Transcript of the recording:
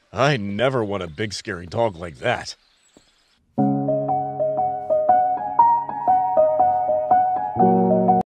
I never want a big scary dog like that.